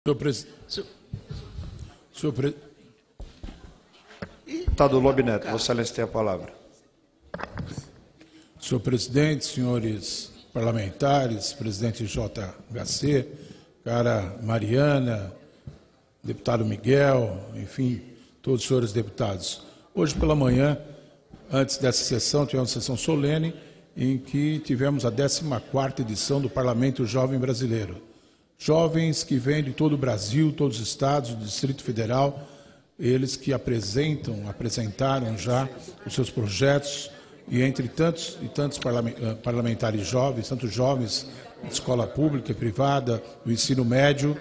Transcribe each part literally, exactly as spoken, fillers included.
Senhor presidente. Senhor pre... Deputado Lobo Neto, Vossa Excelência tem a palavra. Senhor presidente, senhores parlamentares, presidente J H C, cara Mariana, deputado Miguel, enfim, todos os senhores deputados. Hoje pela manhã, antes dessa sessão, tivemos uma sessão solene em que tivemos a décima quarta edição do Parlamento Jovem Brasileiro. Jovens que vêm de todo o Brasil, todos os estados, do Distrito Federal, eles que apresentam, apresentaram já os seus projetos, e entre tantos e tantos parlamentares jovens, tanto jovens de escola pública e privada, do ensino médio,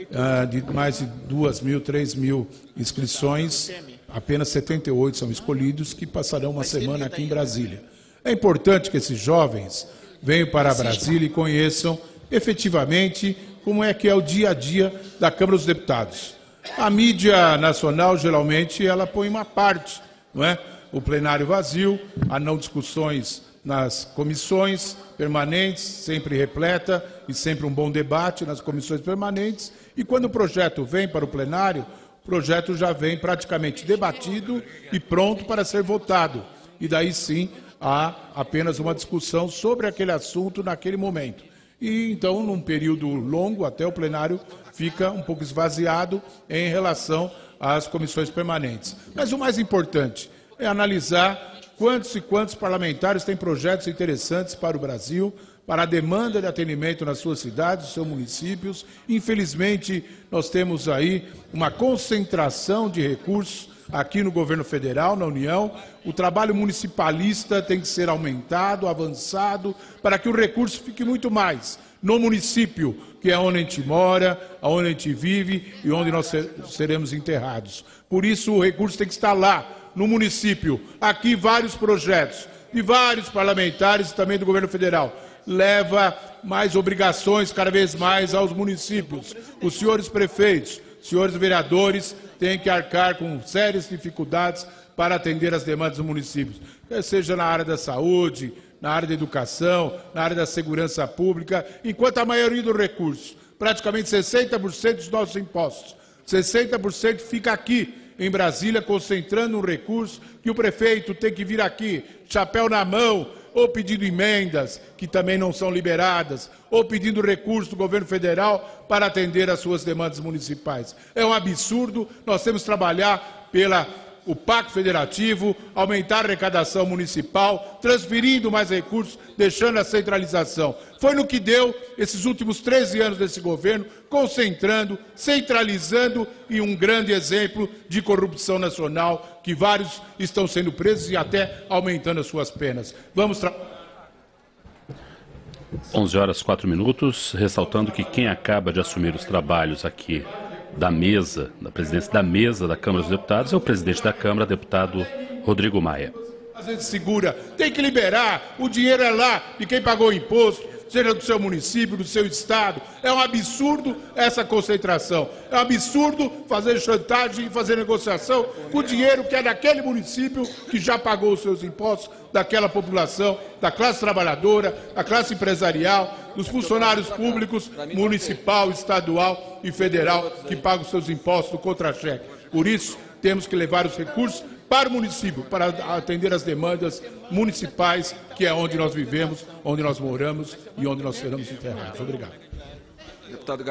de mais de duas mil, três mil inscrições, apenas setenta e oito são escolhidos, que passarão uma semana aqui em Brasília. É importante que esses jovens venham para Brasília e conheçam efetivamente como é que é o dia a dia da Câmara dos Deputados. A mídia nacional, geralmente, ela põe uma parte, não é? O plenário vazio, há não discussões nas comissões permanentes, sempre repleta e sempre um bom debate nas comissões permanentes. E quando o projeto vem para o plenário, o projeto já vem praticamente debatido e pronto para ser votado. E daí sim há apenas uma discussão sobre aquele assunto naquele momento. E então, num período longo, até o plenário fica um pouco esvaziado em relação às comissões permanentes. Mas o mais importante é analisar quantos e quantos parlamentares têm projetos interessantes para o Brasil, para a demanda de atendimento nas suas cidades, nos seus municípios. Infelizmente, nós temos aí uma concentração de recursos aqui no governo federal, na União. O trabalho municipalista tem que ser aumentado, avançado, para que o recurso fique muito mais no município, que é onde a gente mora, onde a gente vive e onde nós seremos enterrados. Por isso, o recurso tem que estar lá, no município. Aqui, vários projetos de vários parlamentares e também do governo federal. Leva mais obrigações, cada vez mais, aos municípios. Os senhores prefeitos, senhores vereadores, têm que arcar com sérias dificuldades para atender as demandas dos municípios, seja na área da saúde, na área da educação, na área da segurança pública, enquanto a maioria dos recursos, praticamente sessenta por cento dos nossos impostos, sessenta por cento fica aqui em Brasília, concentrando um recurso que o prefeito tem que vir aqui, chapéu na mão, ou pedindo emendas, que também não são liberadas, ou pedindo recurso do governo federal para atender às suas demandas municipais. É um absurdo, nós temos que trabalhar pela o Pacto Federativo, aumentar a arrecadação municipal, transferindo mais recursos, deixando a centralização. Foi no que deu esses últimos treze anos desse governo, concentrando, centralizando e um grande exemplo de corrupção nacional, que vários estão sendo presos e até aumentando as suas penas. Vamos trabalhar. onze horas e quatro minutos, ressaltando que quem acaba de assumir os trabalhos aqui da mesa, da presidência da mesa da Câmara dos Deputados, é o presidente da Câmara, deputado Rodrigo Maia. A gente segura, tem que liberar, o dinheiro é lá de quem pagou o imposto, seja do seu município, do seu estado. É um absurdo essa concentração, é um absurdo fazer chantagem e fazer negociação com o dinheiro que é daquele município que já pagou os seus impostos, daquela população, da classe trabalhadora, da classe empresarial, dos funcionários públicos, municipal, estadual e federal, que pagam os seus impostos do contra-cheque. Por isso, temos que levar os recursos para o município, para atender as demandas municipais, que é onde nós vivemos, onde nós moramos e onde nós seremos enterrados. Obrigado.